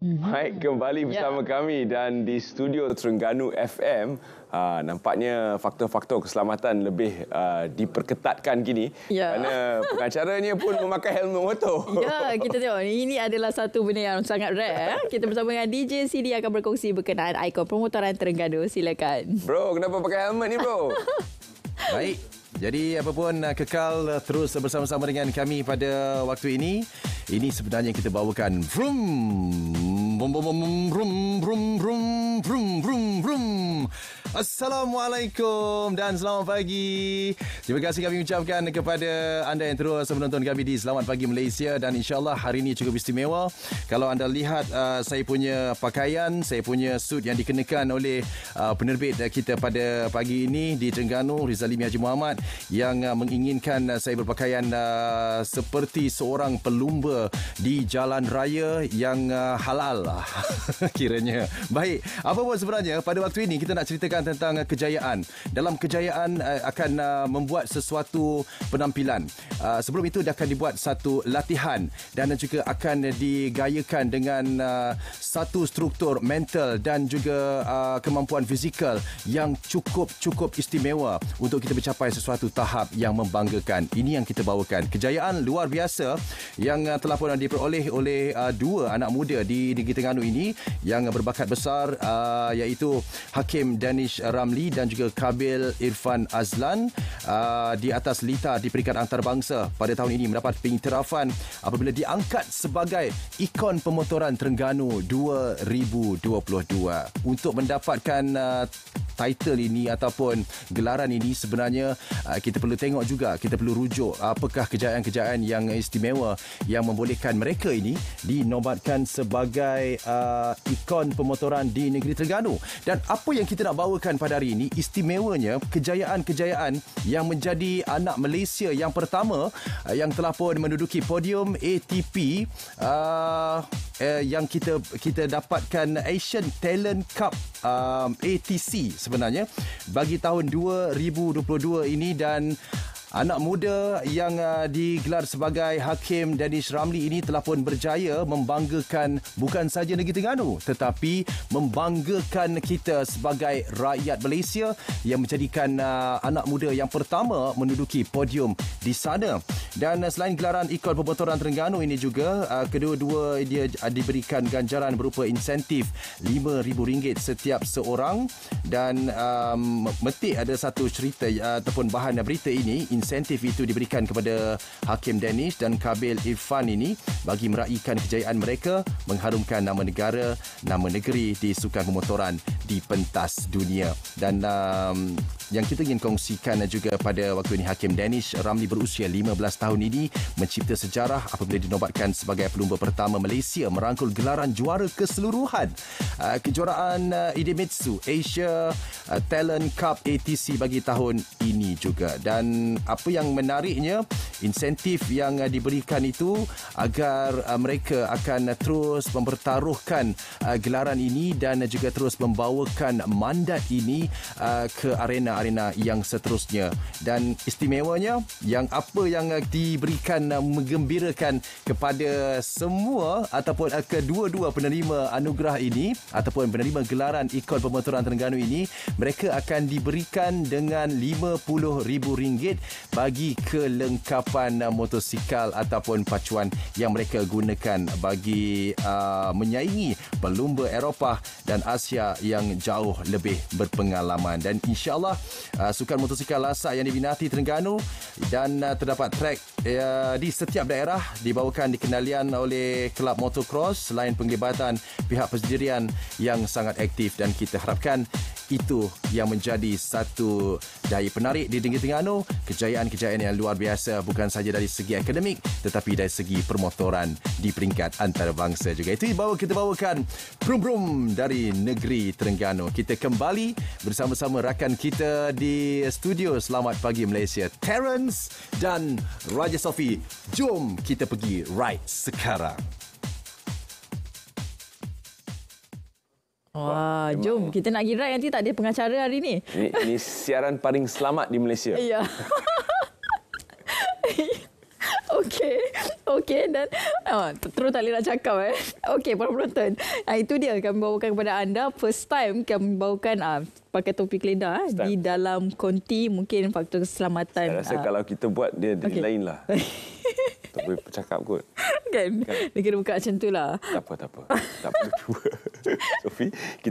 Baik, kembali bersama kami dan di studio Terengganu FM. Nampaknya faktor-faktor keselamatan lebih diperketatkan kini kerana pengacaranya pun memakai helmet motor. Ya, kita tengok ini adalah satu benda yang sangat rare. Kita bersama dengan DJ CD akan berkongsi berkenaan ikon pemotoran Terengganu. Silakan. Bro, kenapa pakai helmet ni, bro? Baik. Jadi apapun kekal terus bersama-sama dengan kami pada waktu ini. Ini sebenarnya kita bawakan vroom brum brum brum brum brum brum brum brum. Assalamualaikum dan selamat pagi. Terima kasih kami ucapkan kepada anda yang terus menonton kami di Selamat Pagi Malaysia, dan insya-Allah hari ini cukup istimewa. Kalau anda lihat saya punya pakaian, saya punya suit yang dikenakan oleh penerbit kita pada pagi ini di Terengganu, Rizalimi Haji Muhammad, yang menginginkan saya berpakaian seperti seorang pelumba di jalan raya yang halal kiranya. Baik, apa pun sebenarnya pada waktu ini kita nak ceritakan tentang kejayaan. Dalam kejayaan akan membuat sesuatu penampilan. Sebelum itu dah akan dibuat satu latihan dan juga akan digayakan dengan satu struktur mental dan juga kemampuan fizikal yang cukup istimewa untuk kita mencapai sesuatu tahap yang membanggakan. Ini yang kita bawakan. Kejayaan luar biasa yang telah pun diperoleh oleh dua anak muda di Negeri Terengganu ini yang berbakat besar, iaitu Hakim Danish Ramli dan juga Kabil Irfan Azlan di atas lita di peringkat antarabangsa pada tahun ini mendapat pengiktirafan apabila diangkat sebagai ikon pemotoran Terengganu 2022. Untuk mendapatkan title ini ataupun gelaran ini, sebenarnya kita perlu tengok juga, kita perlu rujuk apakah kejayaan-kejayaan yang istimewa yang membolehkan mereka ini dinobatkan sebagai ikon pemotoran di negeri Terengganu. Dan apa yang kita nak bawakan pada hari ini, istimewanya kejayaan-kejayaan yang menjadi anak Malaysia yang pertama yang telah pun menduduki podium ATP yang kita dapatkan Asian Talent Cup ATC sebenarnya bagi tahun 2022 ini. Dan anak muda yang digelar sebagai Hakim Danish Ramli ini telah pun berjaya membanggakan bukan saja negeri Terengganu tetapi membanggakan kita sebagai rakyat Malaysia yang menjadikan anak muda yang pertama menduduki podium di sana. Dan selain gelaran ikon pemotoran Terengganu ini juga, kedua-dua dia diberikan ganjaran berupa insentif RM5,000 setiap seorang. Dan metik ada satu cerita ataupun bahan berita ini, insentif itu diberikan kepada Hakim Danish dan Kabil Irfan ini bagi meraihkan kejayaan mereka, mengharumkan nama negara, nama negeri di sukan pemotoran di pentas dunia. Dan yang kita ingin kongsikan juga pada waktu ini, Hakim Danish Ramli berusia 15 tahun ini mencipta sejarah apabila dinobatkan sebagai pelumba pertama Malaysia merangkul gelaran juara keseluruhan kejuaraan Idemitsu Asia Talent Cup ATC bagi tahun ini juga. Dan apa yang menariknya, insentif yang diberikan itu agar mereka akan terus mempertaruhkan gelaran ini dan juga terus membawakan mandat ini ke arena-arena yang seterusnya. Dan istimewanya, yang apa yang diberikan menggembirakan kepada semua ataupun kedua-dua penerima anugerah ini ataupun penerima gelaran ikon pemotoran Terengganu ini, mereka akan diberikan dengan RM50,000 bagi kelengkapan motosikal ataupun pacuan yang mereka gunakan bagi menyaingi pelumba Eropah dan Asia yang jauh lebih berpengalaman. Dan insya-Allah sukan motosikal lasak yang diminati Terengganu dan terdapat trek di setiap daerah dibawakan dikenalian oleh kelab motocross selain penglibatan pihak persendirian yang sangat aktif. Dan kita harapkan itu yang menjadi satu daya penarik di negeri Terengganu, kejayaan-kejayaan yang luar biasa bukan saja dari segi akademik tetapi dari segi permotoran di peringkat antarabangsa juga. Itu kita bawakan Brum Brum dari negeri Terengganu. Kita kembali bersama-sama rakan kita di studio Selamat Pagi Malaysia, Terence dan Raja Sofi. Jom kita pergi ride sekarang. Wah, jom kita nak pergi ride. Nanti tak ada pengacara hari ni. Ini siaran paling selamat di Malaysia. Ya. Okey. Okey, dan terus tak boleh nak cakap. Okey, para penonton. Itu dia kami bawakan kepada anda. First time kami bawakan pakai topi keledar di dalam konti. Mungkin faktor keselamatan. Saya rasa kalau kita buat, dia lain lah. Tak boleh bercakap kot. Kan? Dia kena buka macam tu lah. Tak apa. Tak perlu. Sophie,